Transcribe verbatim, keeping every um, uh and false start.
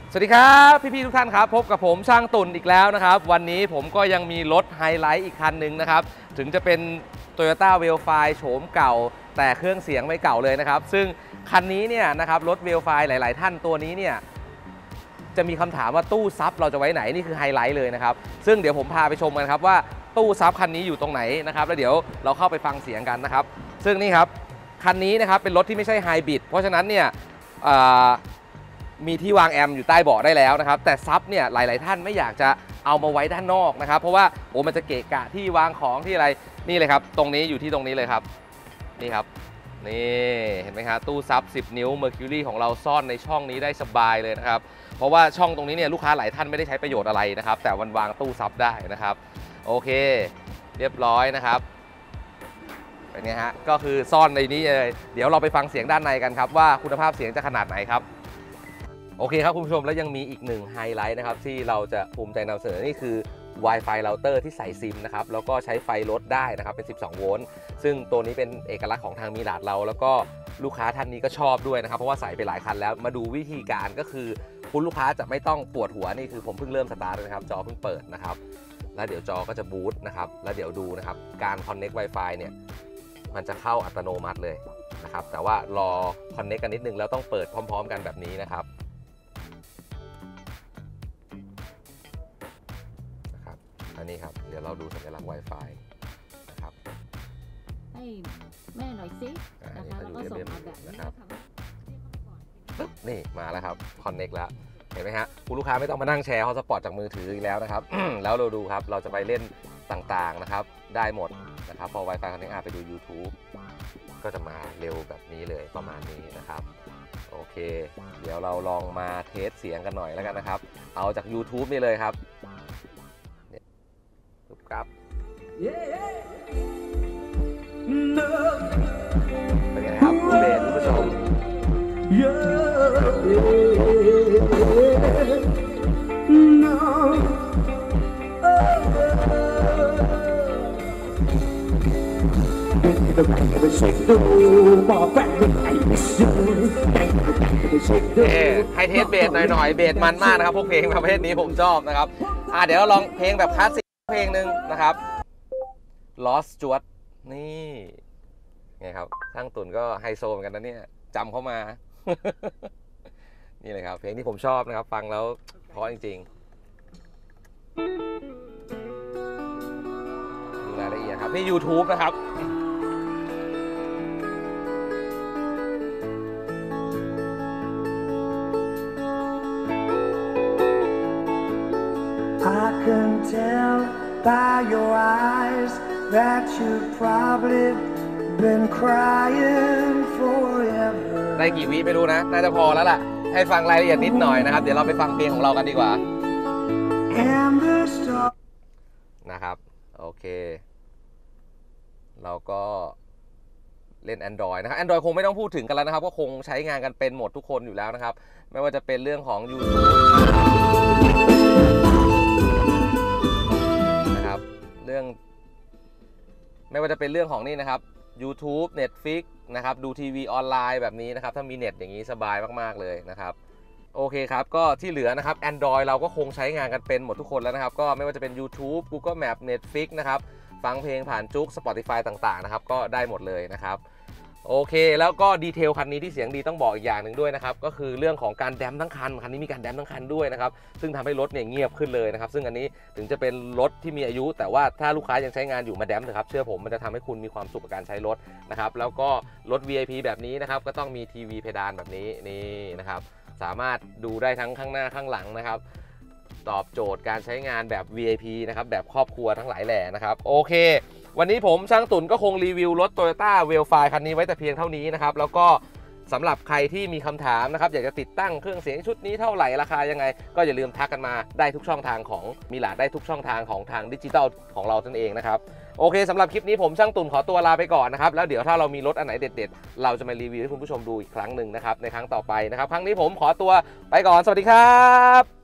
สวัสดีครับพี่ๆทุกท่านครับพบกับผมช่างตุ่นอีกแล้วนะครับวันนี้ผมก็ยังมีรถไฮไลท์อีกคันหนึ่งนะครับถึงจะเป็น Toyota Veilfire โฉมเก่าแต่เครื่องเสียงไม่เก่าเลยนะครับซึ่งคันนี้เนี่ยนะครับรถ Veilfire หลายๆท่านตัวนี้เนี่ยจะมีคำถามว่าตู้ซับเราจะไว้ไหนนี่คือไฮไลท์เลยนะครับซึ่งเดี๋ยวผมพาไปชมกันครับว่าตู้ซับคันนี้อยู่ตรงไหนนะครับแล้วเดี๋ยวเราเข้าไปฟังเสียงกันนะครับซึ่งนี่ครับคันนี้นะครับเป็นรถที่ไม่ใช่ไฮบริดเพราะฉะนั้นเนี่ยมีที่วางแอมอยู่ใต้เบาะได้แล้วนะครับแต่ซับเนี่ยหลายๆท่านไม่อยากจะเอามาไว้ด้านนอกนะครับเพราะว่าโอ้มันจะเกะกะที่วางของที่อะไรนี่เลยครับตรงนี้อยู่ที่ตรงนี้เลยครับนี่ครับนี่เห็นไหมครับตู้ซับสิบนิ้ว Mercury ของเราซ่อนในช่องนี้ได้สบายเลยนะครับเพราะว่าช่องตรงนี้เนี่ยลูกค้าหลายท่านไม่ได้ใช้ประโยชน์อะไรนะครับแต่วันวางตู้ซับได้นะครับโอเคเรียบร้อยนะครับเป็นไงฮะก็คือซ่อนในนี้เลยเดี๋ยวเราไปฟังเสียงด้านในกันครับว่าคุณภาพเสียงจะขนาดไหนครับโอเคครับคุณผู้ชมแล้วยังมีอีกหนึ่งไฮไลท์นะครับที่เราจะภูมิใจนำเสนอนี่คือ Wi-Fi router ที่ใส่ซิมนะครับแล้วก็ใช้ไฟลดได้นะครับเป็นสิบสองโวลต์ซึ่งตัวนี้เป็นเอกลักษณ์ของทางมิลาดเราแล้วก็ลูกค้าท่านนี้ก็ชอบด้วยนะครับเพราะว่าใส่ไปหลายคันแล้วมาดูวิธีการก็คือคุณลูกค้าจะไม่ต้องปวดหัวนี่คือผมเพิ่งเริ่มสตาร์ทนะครับจอเพิ่งเปิดนะครับแล้วเดี๋ยวจอก็จะบูตนะครับแล้วเดี๋ยวดูนะครับการ Connect Wi-Fi เนี่ยมันจะเข้าอัตโนมัติเลยนะครับแต่ว่ารอ Connect กันนิดนึงแล้วต้องเปิดพร้อมๆกันแบบนี้นะครับอันนี้ครับเดี๋ยวเราดูสัญลักษณ์ Wi-Fi นะครับให้แม่หน่อยสินะคะแล้วก็ส่งมาแบบนี้นะครับนี่มาแล้วครับ Connect แล้วเห็นไหมฮะคุณลูกค้าไม่ต้องมานั่งแชร์ฮอตสปอตจากมือถืออีกแล้วนะครับ แล้วเราดูครับเราจะไปเล่นต่างๆนะครับได้หมดนะครับพอ Wi-Fi Connect ไปดู YouTube ก็จะมาเร็วแบบนี้เลยประมาณนี้นะครับโอเคเดี๋ยวเราลองมาเทสเสียงกันหน่อยแล้วกันนะครับเอาจาก YouTube นี่เลยครับครับเป็นไงครับคุณเบสคุณผู้ชมให้เทสเบสหน่อยๆเบสมันมากนะครับพวกเพลงประเภทนี้ผมชอบนะครับอ่าเดี๋ยวเราลองเพลงแบบคลาสสิกเพลงหนึ่งนะครับ Lost Stewart นี่ไงครับช่างตุ่นก็ไฮโซเหมือนกันนะเนี่ยจำเข้ามา นี่เลยครับเพลงที่ผมชอบนะครับฟังแล้วเพราะจริงๆดูรายละเอียดครับนี่ YouTube นะครับ I can tell by your eyes that you've probably been crying forever ได้กี่วิไม่รู้นะน่าจะพอแล้วล่ะให้ฟังรายละเอียดนิดหน่อยนะครับเดี๋ยวเราไปฟังเพลงของเรากันดีกว่านะครับโอเคเราก็เล่น Android นะครับ Android คงไม่ต้องพูดถึงกันแล้วนะครับก็คงใช้งานกันเป็นหมดทุกคนอยู่แล้วนะครับไม่ว่าจะเป็นเรื่องของ YouTube นะครับเรื่องไม่ว่าจะเป็นเรื่องของนี่นะครับ YouTube Netflix นะครับดูทีวีออนไลน์แบบนี้นะครับถ้ามีเน็ตอย่างนี้สบายมากๆเลยนะครับโอเคครับก็ที่เหลือนะครับ Android เราก็คงใช้งานกันเป็นหมดทุกคนแล้วนะครับก็ไม่ว่าจะเป็น YouTube Google Map Netflix นะครับฟังเพลงผ่านจุก Spotify ต่างๆนะครับก็ได้หมดเลยนะครับโอเคแล้วก็ดีเทลคันนี้ที่เสียงดีต้องบอกอีกอย่างหนึ่งด้วยนะครับก็คือเรื่องของการแดมทั้งคันคันนี้มีการแดมทั้งคันด้วยนะครับซึ่งทำให้รถเนี่ยเงียบขึ้นเลยนะครับซึ่งอันนี้ถึงจะเป็นรถที่มีอายุแต่ว่าถ้าลูกค้ายังใช้งานอยู่มาแดมเถอะครับเชื่อผมมันจะทำให้คุณมีความสุขกับการใช้รถนะครับแล้วก็รถ วี ไอ พี แบบนี้นะครับก็ต้องมีทีวีเพดานแบบนี้นี่นะครับสามารถดูได้ทั้งข้างหน้าข้างหลังนะครับตอบโจทย์การใช้งานแบบ วี ไอ พี นะครับแบบครอบครัวทั้งหลายแหล่นะครับโอเควันนี้ผมช่างตุ่นก็คงรีวิวรถ Toyota Veilfire คันนี้ไว้แต่เพียงเท่านี้นะครับแล้วก็สำหรับใครที่มีคำถามนะครับอยากจะติดตั้งเครื่องเสียงชุดนี้เท่าไหร่ราคายังไงก็อย่าลืมทักกันมาได้ทุกช่องทางของมิลาดได้ทุกช่องทางของทางดิจิทัลของเรานั่นเองนะครับโอเคสำหรับคลิปนี้ผมช่างตุ่นขอตัวลาไปก่อนนะครับแล้วเดี๋ยวถ้าเรามีรถอันไหนเด็ดๆเราจะมารีวิวให้คุณผู้ชมดูอีกครั้งหนึ่งนะครับในครั้งต่อไปนะครับครั้งนี้ผมขอตัวไปก่อนสวัสดีครับ